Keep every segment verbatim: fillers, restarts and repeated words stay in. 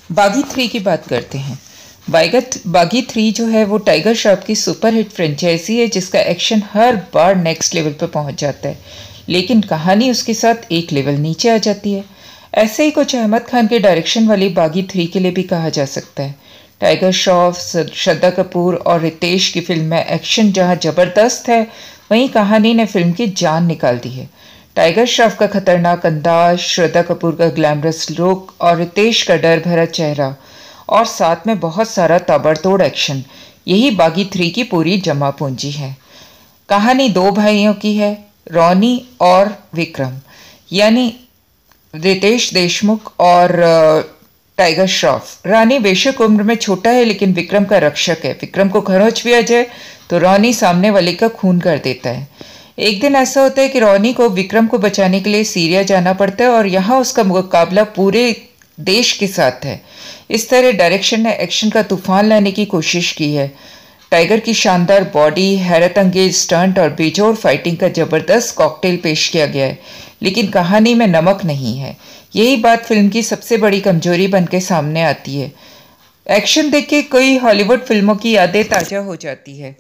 बागी थ्री की बात करते हैं। बागत बागी थ्री जो है वो टाइगर श्रॉफ की सुपरहिट फ्रेंचाइजी है जिसका एक्शन हर बार नेक्स्ट लेवल पर पहुंच जाता है, लेकिन कहानी उसके साथ एक लेवल नीचे आ जाती है। ऐसे ही कुछ अहमद खान के डायरेक्शन वाली बागी थ्री के लिए भी कहा जा सकता है। टाइगर श्रॉफ, श्रद्धा कपूर और रितेश की फिल्म में एक्शन जहां ज़बरदस्त है, वहीं कहानी ने फिल्म की जान निकाल दी है। टाइगर श्रॉफ का खतरनाक अंदाज, श्रद्धा कपूर का ग्लैमरस लुक और रितेश का डर भरा चेहरा और साथ में बहुत सारा ताबड़तोड़ एक्शन, यही बागी थ्री की पूरी जमा पूंजी है। कहानी दो भाइयों की है, रॉनी और विक्रम, यानी रितेश देशमुख और टाइगर श्रॉफ। रानी बेशक उम्र में छोटा है लेकिन विक्रम का रक्षक है। विक्रम को खरोंच भी आ जाए तो रॉनी सामने वाले का खून कर देता है। एक दिन ऐसा होता है कि रॉनी को विक्रम को बचाने के लिए सीरिया जाना पड़ता है और यहाँ उसका मुकाबला पूरे देश के साथ है। इस तरह डायरेक्शन ने एक्शन का तूफान लाने की कोशिश की है। टाइगर की शानदार बॉडी, हैरत अंगेज स्टंट और बेजोड़ फाइटिंग का जबरदस्त कॉकटेल पेश किया गया है, लेकिन कहानी में नमक नहीं है। यही बात फिल्म की सबसे बड़ी कमजोरी बन के सामने आती है। एक्शन देख के कई हॉलीवुड फिल्मों की यादें ताज़ा हो जाती है।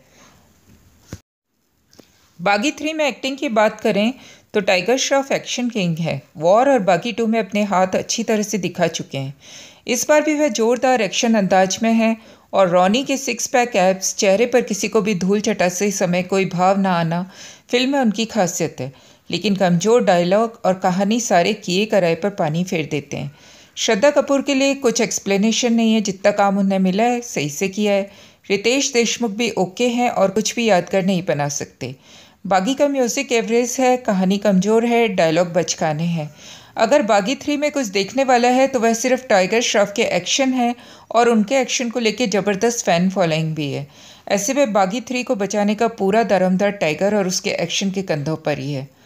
बागी थ्री में एक्टिंग की बात करें तो टाइगर श्रॉफ एक्शन किंग है। वॉर और बागी टू में अपने हाथ अच्छी तरह से दिखा चुके हैं। इस बार भी वह जोरदार एक्शन अंदाज में है और रॉनी के सिक्स पैक एब्स, चेहरे पर किसी को भी धूल चटाते समय कोई भाव ना आना फिल्म में उनकी खासियत है, लेकिन कमज़ोर डायलॉग और कहानी सारे किए कराए पर पानी फेर देते हैं। श्रद्धा कपूर के लिए कुछ एक्सप्लेनेशन नहीं है, जितना काम उन्हें मिला है सही से किया है। रितेश देशमुख भी ओके हैं और कुछ भी यादगार नहीं बना सकते। बागी का म्यूज़िक एवरेज है, कहानी कमज़ोर है, डायलॉग बचकाने हैं। अगर बागी थ्री में कुछ देखने वाला है तो वह सिर्फ टाइगर श्रॉफ के एक्शन है और उनके एक्शन को लेकर ज़बरदस्त फ़ैन फॉलोइंग भी है। ऐसे में बागी थ्री को बचाने का पूरा दारोमदार टाइगर और उसके एक्शन के कंधों पर ही है।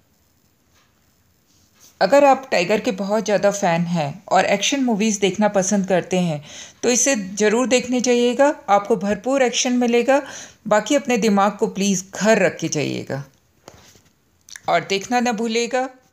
अगर आप टाइगर के बहुत ज़्यादा फ़ैन हैं और एक्शन मूवीज़ देखना पसंद करते हैं तो इसे ज़रूर देखने जाइएगा, आपको भरपूर एक्शन मिलेगा। बाकी अपने दिमाग को प्लीज़ घर रख के जाइएगा और देखना ना भूलिएगा